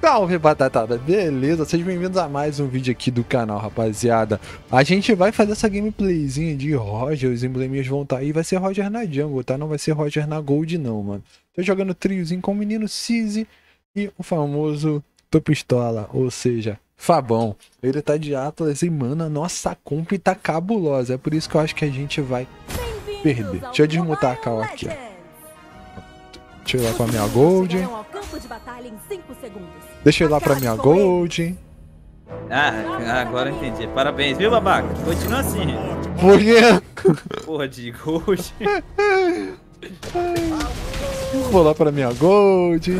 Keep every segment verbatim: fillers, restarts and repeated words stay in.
Salve, batatada! Beleza? Sejam bem-vindos a mais um vídeo aqui do canal, rapaziada. A gente vai fazer essa gameplayzinha de Roger, os embleminhas vão estar aí. Vai ser Roger na Jungle, tá? Não vai ser Roger na Gold, não, mano. Tô jogando triozinho com o menino Cizzy e o famoso Topistola, ou seja, Fabão. Ele tá de Atlas e, mano, a nossa comp tá cabulosa. É por isso que eu acho que a gente vai perder. Deixa eu desmutar a Cal aqui, ó. Deixa eu ir lá pra minha Gold. Deixa eu ir lá pra minha Gold. Ah, agora entendi. Parabéns, viu, babaca? Continua assim. Por quê? Porra de Gold. Vou lá pra minha Gold.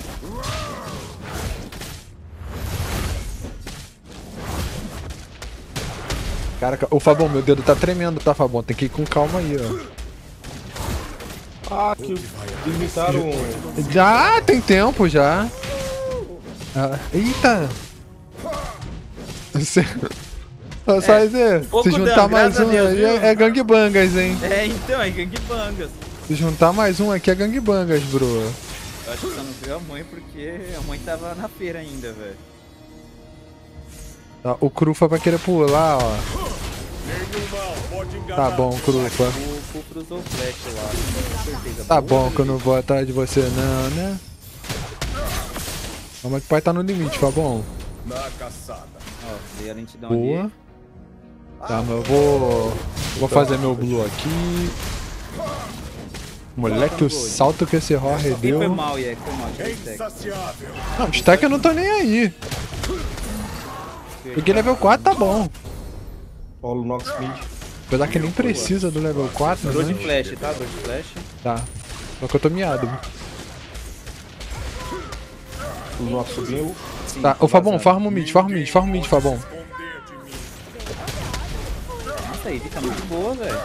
Cara, ô Fabão, meu dedo tá tremendo, tá, Fabão? Tem que ir com calma aí, ó. Ah, que limitaram. Já tem tempo já. Ah, eita! Você... É, Sai, Zé, se juntar dano, mais um Deus, aí é, é gangbangas, hein? É, então, é gangbangas. Se juntar mais um aqui é gangbangas, bro. Eu acho que só não viu a mãe porque a mãe tava na feira ainda, velho. Tá, o Krufa vai querer pular, ó. Tá bom, Krufa. O Kufra usou o flash lá, com certeza. Tá bom que eu não vou atrás de você não, né? Calma que o pai tá no limite, tá bom? Na caçada. Ó, dei a lentidão Boa. ali. Tá, mas eu vou... Vou fazer meu blue aqui. Moleque, o salto que esse Roger Quem deu... foi mal, Iek? Foi mal, tinha stack. Não, stack eu não tô nem aí. Peguei level quatro, tá bom. Paulo Nox Mid. Apesar que nem precisa do level quatro, Dor né? de flash, tá? Dor de flash. Tá. Só que eu tô miado. O Nox subiu. Sim, Tá, tô ô Fabão, vazando. farma o mid, farma o mid, farma o mid, Fabão. Nossa, aí fica muito boa, velho.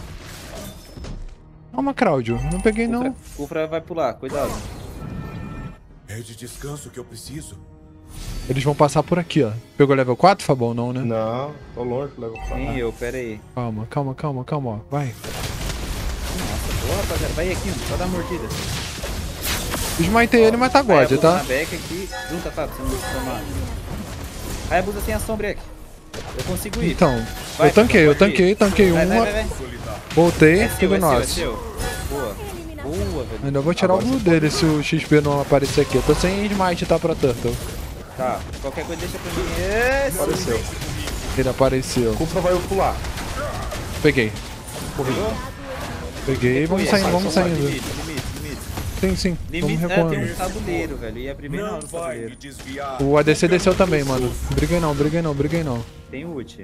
Calma, Claudio, não peguei não. Kufra vai pular, cuidado. É de descanso que eu preciso. Eles vão passar por aqui, ó. Pegou level quatro, Fabão? Não, né? Não, tô longe do level quatro. Nem eu, pera aí. Calma, calma, calma, calma, ó. Vai. Nossa, boa, rapaziada. Vai aqui, só dá mordida. Esmaitei ele, mas tá God, Hayabusa tá? na back aqui. Junta, Fábio, você não tomar. Hayabusa tem a sombra aqui. Eu consigo ir. Então, Vai, eu tanquei, eu pode ir. tanquei, tanquei Vai, vai, uma. vai, vai. Voltei, É seu, tudo é seu, nosso. é seu. Boa. Boa, velho. Ainda vou tirar o blue dele se o X P não aparecer aqui. Eu tô sem smite, tá, pra Turtle. Tá, qualquer coisa deixa pra mim. Esse. Apareceu. Ele apareceu. Kufra vai pular. Peguei. Correu? Peguei, vamos saindo, vamos saindo. Limite, limite, limite. Sim, sim, vamos Limite, é, recuando. tem um tabuleiro, velho. Ia abrir bem na hora Não do vai me tabuleiro. desviar. O A D C desceu também, mano. Briguei não, briguei não, briguei não. O Tem ult.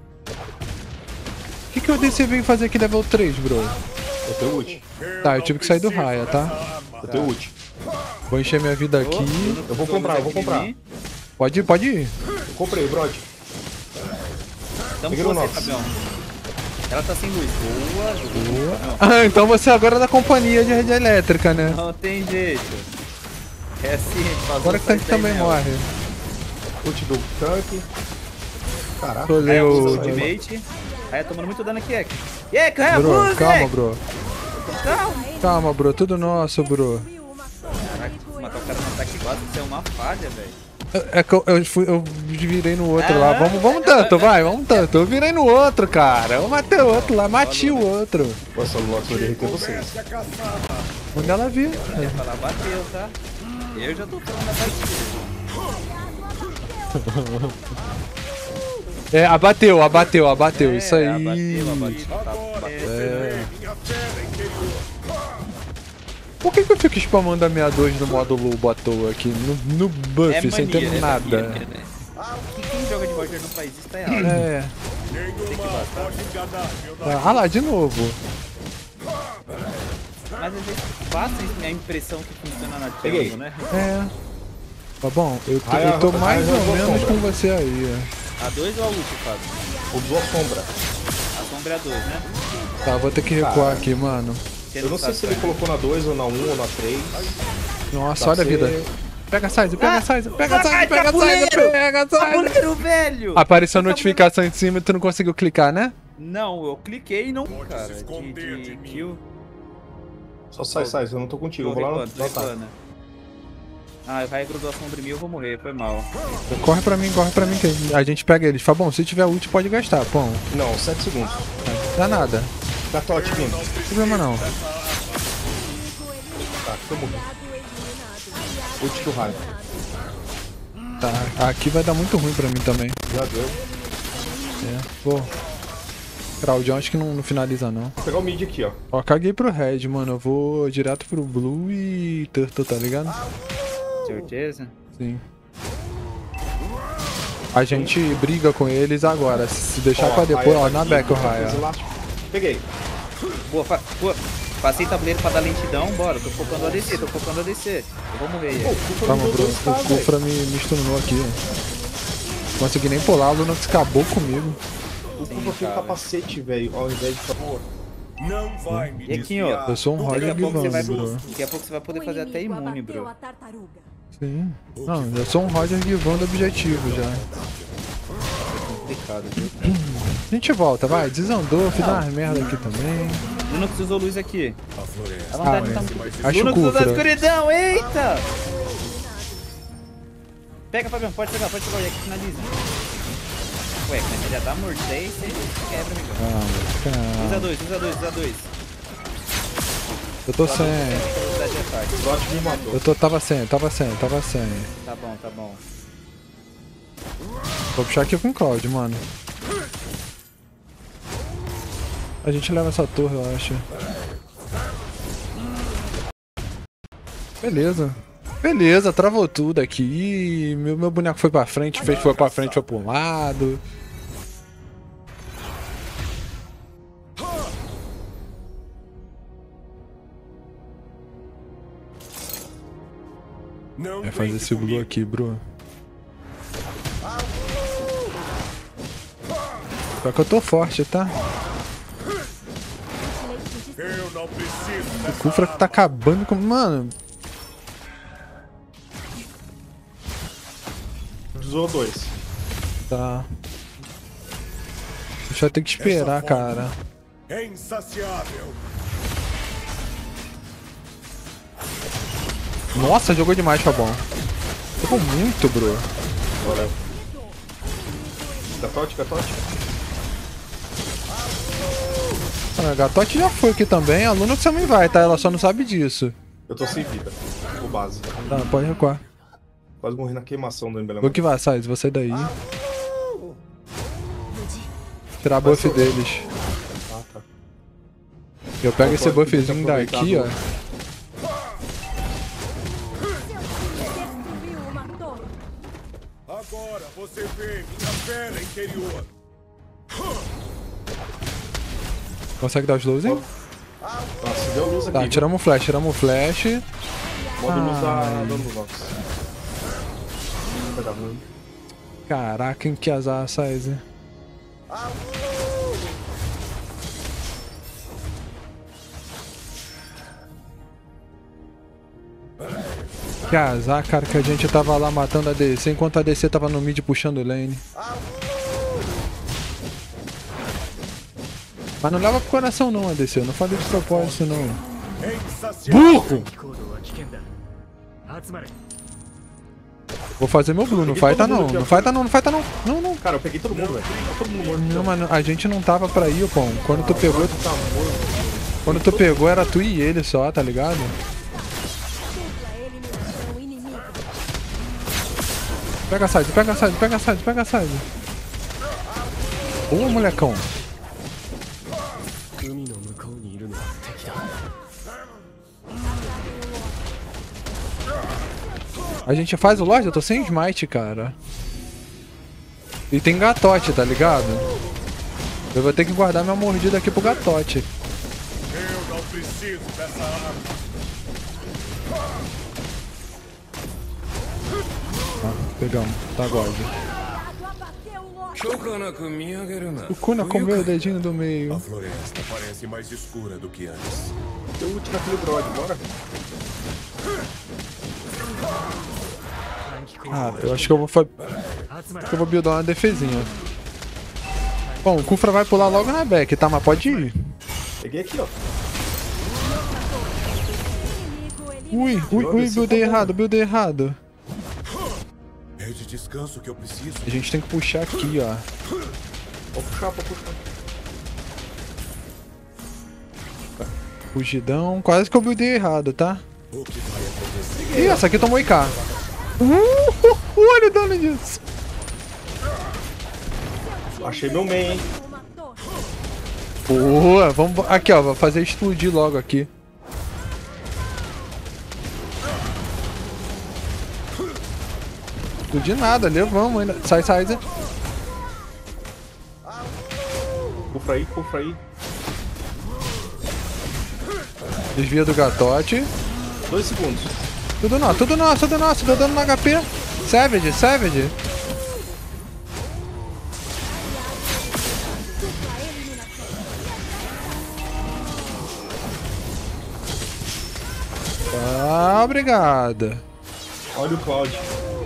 que, que o A D C veio fazer aqui level três, bro? Eu tenho ult. Tá, eu tive que sair do raia, tá? Eu tenho ult. Vou encher minha vida aqui. Eu vou comprar, eu vou comprar. Pode ir, pode ir. Eu comprei, Brod. Tamo Peguei com o você, nosso. Fabião. Ela tá sem luz. Boa, boa. Não, Ah, então você agora é da companhia de rede elétrica, né? não tem jeito. É assim, faz Agora que o tanque também morre. Ult do tanque. Caraca. Tô Aí lendo usa o... ultimate. Aí tomando muito dano aqui, Ek. Ek, é Bro, calma, bro. Calma. Calma, bro. Tudo nosso, bro. Caraca, matar o cara no ataque quatro, isso é uma falha, velho. É que eu, eu, fui, eu virei no outro Ah, lá. Vamos, vamos tanto, vai, vamos tanto. Eu virei no outro, cara. Eu matei o outro lá, matei o outro. Nossa, o Nox vai derreter vocês. Onde ela viu? Ia falar, bateu, tá? Eu já tô falando da partida. É, abateu, abateu, abateu. É, Isso aí. Abateu, abateu, tá, bateu. É. Por que, que eu fico spamando a sessenta e dois no modo lobo à toa aqui? No, no buff, É sem mania, ter é nada. mania, né? Ah, quem joga de Roger não faz isso, tá errado. É. Tem que bastar. Ah, ah lá, de novo. Mas às vezes passa a impressão que funciona na Peguei. jungle, né? É. Tá bom, eu tô, Aí, eu tô aí, mais aí, ou eu vou menos sombra. com você aí. A dois ou a ult, Fábio? Usou a sombra. A sombra é a dois, né? ó. Tá, vou ter que recuar Cara. aqui, mano. Você Eu não sei sabe se ele qual é. colocou na dois ou na um ou na três. Nossa, Tá, olha a vida. você- Pega a size, pega a size, pega a Ai, size, pega a size, tabuleiro! pega a size. Tabuleiro, velho! Apareceu a Tabuleiro- notificação em cima e tu não conseguiu clicar, né? Não, eu cliquei e não, Pode cara. se De, esconder de de mim. kill. Só sai, sai, eu não tô contigo. Tô Eu vou lá no. recuando, tô Não, tá. recuando. Ah, vai grudou a sombra em mim, eu vou morrer, foi mal. Corre pra mim, corre pra mim, que a gente pega eles. Fabão, se tiver ult, pode gastar, pão. Não, sete segundos. Dá nada. Gatote vindo. Não tem problema não. Tá, eu morri. Ult do raio. Tá, aqui vai dar muito ruim pra mim também. Já deu. É, pô. Claudião acho que não, não finaliza não. Vou pegar o mid aqui, ó. Ó, caguei pro Red, mano. Eu vou direto pro Blue e Turtle, tá ligado? Certeza? Sim. A gente briga com eles agora. Se deixar Ó, pra depois, aí, ó, na aqui, back o fiz Raya. elástico. Peguei. Boa, fa boa. Passei tabuleiro pra dar lentidão, bora. Tô focando o A D C, tô focando o A D C. Eu vou morrer Pô, aí. o Kufra Calma, me deu bro. dois K, O velho. Kufra me, me stunou aqui, ó. Consegui nem pular, a Lunox acabou comigo. O Sim, Kufra tem um cara. capacete, velho, ao invés de... Pô, Não vai me E aqui, ó. desviar. Eu sou um Daqui a Roger pouco você vai, Givando, bro. daqui a pouco você vai poder fazer até imune, bro. Sim. Não, eu sou um Roger Givando objetivo já. Complicado, viu? A gente volta, vai. Desandou, fiz umas merda aqui também. Lunox usou luz aqui. A floresta A vontade Ah, tá parece muito... mais Acho o Lunox usou da Kufra. escuridão, eita! Pega, Fabião, pode pegar, pode pegar o Jack, finaliza. Ué, mas você já dá mordei, você quebra, amigão. Ah, Usa cara. dois, usa dois, usa dois. Eu tô sem. Velocidade de ataque. o Dot me matou. Eu tô, tava sem, tava sem, tava sem. Tá bom, tá bom. Vou puxar aqui com o Cloud, mano. A gente leva essa torre, eu acho. Beleza. Beleza, travou tudo aqui. Meu, meu boneco foi pra frente, fez foi pra frente, foi pro lado. Não Vai fazer brinque esse blue comigo. aqui, bro. Só que eu tô forte, tá? Eu não preciso O dessa Kufra tá acabando com... Mano, Usou dois. tá... A gente vai ter que esperar, Essa cara. É insaciável. Nossa, jogou demais, Fabão. Jogou muito, bro. Bora. Gatote, gatote. A Gatote já foi aqui também, a Luna também vai, tá? Ela só não sabe disso. Eu tô sem vida. O base. Tá, pode recuar. Quase morri na queimação do embelema. Vou que vai, Sais, você daí. Tirar buff deles. Ah, tá. Eu pego Não, esse pode- buffzinho tem que aproveitar daqui, ó. do- Agora você vê minha fera interior. Consegue dar o slowzinho? Nossa, deu luz aqui. Tá, viu? tiramos o flash, tiramos o flash. Modo luz da Ai. da Lunox. Vai dar ruim. Caraca, que azar, Sais. Que azar, cara, que a gente tava lá matando a D C enquanto a D C tava no mid puxando lane. Mas não leva pro coração não, a D C, eu não falei de propósito não. É insaciável. Burro! Vou fazer meu blue, não Peguei fighta todo mundo não, aqui, ó. não fighta não, não fighta não. Não, não. Cara, eu peguei todo mundo, velho. Tá todo mundo morto. Não, mano, a gente não tava pra ir, pô. Quando tu pegou, Tá morto. quando tu pegou era tu e ele só, tá ligado? Pega a side, pega a side, pega a side, pega a side. Boa, molecão. A gente faz o Lorde? Eu tô sem smite, cara. E tem gatote, tá ligado? Eu vou ter que guardar minha mordida aqui pro gatote. Eu não preciso dessa arma. Ah, pegamos. Tá God. O Kuna comeu o dedinho do meio. A floresta parece mais escura do que antes. Deu ult naquele droid, bora. Ah, eu acho que eu vou fa... acho que eu vou buildar uma defesinha. Bom, o Kufra vai pular logo na back, tá? Mas pode ir. Peguei aqui, ó. Ui, ui, ui, buildei errado, buildei errado. É de descanso que eu preciso. A gente tem que puxar aqui, ó. Pode puxar, pode puxar. Fugidão. Quase que eu buildei errado, tá? O que vai acontecer? Ih, essa aqui tomou I K. Uh, olha o dano disso. Achei meu main, hein? Boa, vamos. Aqui, ó, vou fazer explodir logo aqui. Explodir nada, levamos ainda. Sai, sai, sai. Cufra aí, cufra aí. Desvia do gatote. Dois segundos. Tudo nosso, tudo nosso, tudo nosso. Deu dano no H P. Savage, Savage. Ah, obrigado. Olha o Cloud.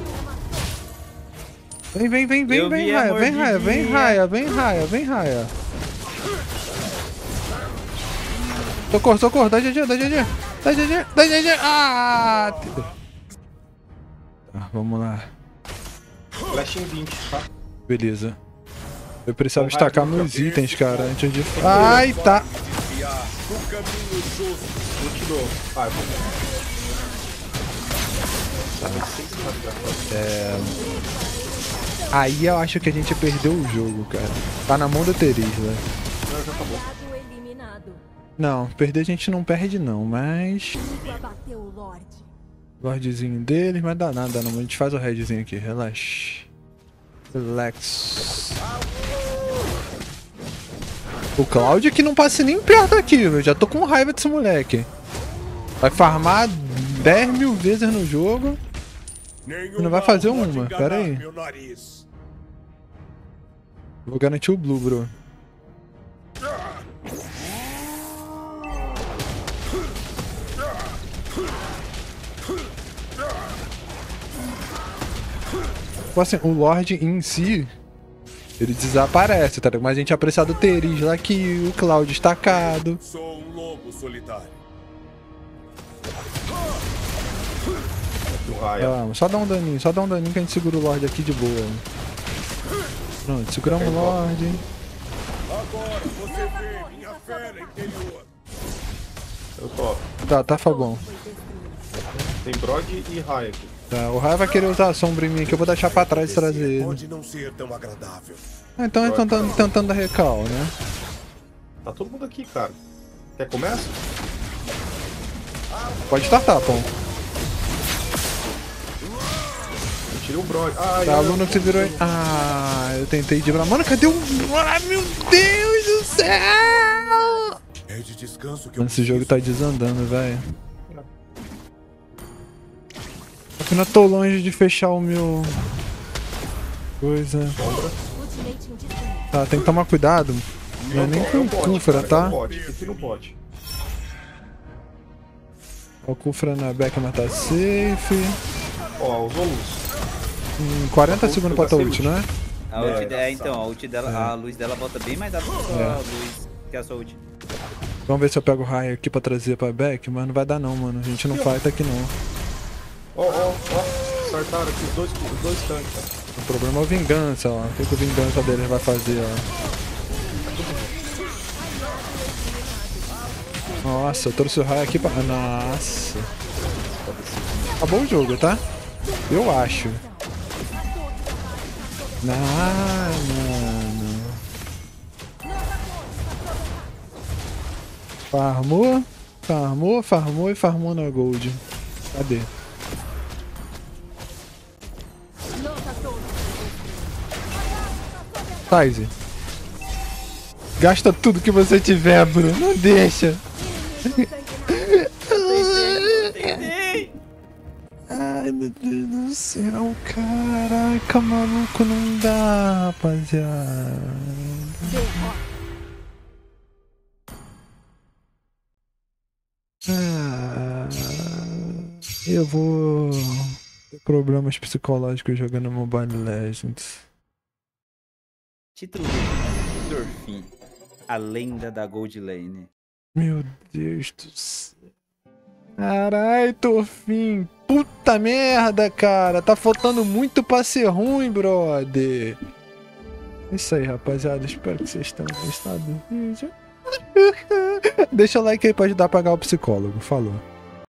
Vem, vem, vem, vem, Eu vem, vi a raia, vem, raia, vem, mordidinha. raia, vem, raia, vem, raia. Socorro, socorro, dá G G, dá G G, dá G G, dá G G. Ah! Tá, vamos lá. Flash em vinte, tá? Beleza. Eu precisava Então vai, destacar Duca. meus itens, cara, antes de... Ai, tá. O caminho justo. Eu te dou. Ah, eu vou. Tá, mas seis É... Aí eu acho que a gente perdeu o jogo, cara. Tá na mão do Teris, né? Não, já acabou. Não, perder a gente não perde não, mas... Lordzinho deles, mas dá nada não. A gente faz o redzinho aqui, relaxa. Relax. O Cloud que não passe nem perto aqui, eu já tô com raiva desse moleque. Vai farmar dez mil vezes no jogo. Nenhum Não vai mal fazer pode uma, enganar pera aí. meu nariz. Vou garantir o Blue, bro. Tipo assim, o Lorde em si, ele desaparece, tá ligado? Mas a gente apreciar do Teris lá que o Cloud estacado. Sou um lobo solitário. O raio. Vamos, só dá um daninho, só dá um daninho que a gente segura o Lorde aqui de boa. Pronto, seguramos o Lorde. Agora você vê minha fera interior. Eu topo. Tá, tá, Fabão. Tem Brog e raio aqui. Tá, o Raio vai querer usar a sombra em mim aqui, eu vou deixar pra trás e trazer ele. Pode não ser tão agradável. Ah, então eles estão tentando dar recal, né? Tá todo mundo aqui, cara. Quer começa? Pode startar, Pão. Eu tirei o Brog. Ah, Tá, aluno que você virou aí. Ah, eu tentei de Mano, cadê o. Ah, meu Deus do céu! É de descanso que eu Mano, esse jogo tá desandando, velho. Eu não tô longe de fechar o meu. Coisa. Tá, tem que tomar cuidado. Não é nem com o Kufra, tá? Esse não pode. O Kufra na back matar safe. Ó, os Olus. Hum, quarenta segundos pra tua ult, não é? A ult É. dela, é, então, a ult dela, a luz dela volta bem mais rápido que a É. luz que a sua ult. Vamos ver se eu pego o raio aqui pra trazer pra back, mas não vai dar não, mano. A gente não fight aqui não. Ó, ó, ó. Startaram aqui os dois, os dois tanques, cara. O problema é a vingança, ó. O que, que a vingança deles vai fazer, ó. Nossa, eu trouxe o raio aqui pra... Nossa. Acabou o jogo, tá? Eu acho. Ah, mano. Farmou, farmou, farmou e farmou na gold. Cadê? Taize. Gasta tudo que você tiver, Bruno. Não deixa. Ai, meu Deus do céu. Caraca, maluco. Não dá, rapaziada. Ah, eu vou ter problemas psicológicos jogando Mobile Legends. Título do Dorfin, a lenda da Gold Lane. Meu Deus do céu. Carai, Torfin. Puta merda, cara. Tá faltando muito pra ser ruim, brother. É isso aí, rapaziada. Espero que vocês tenham gostado do vídeo. Deixa o like aí pra ajudar a pagar o psicólogo. Falou.